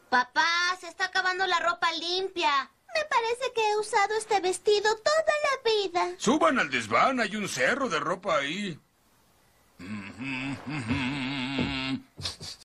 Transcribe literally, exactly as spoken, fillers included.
Papá, se está acabando la ropa limpia. Me parece que he usado este vestido toda la vida. Suban al desván, hay un cerro de ropa ahí.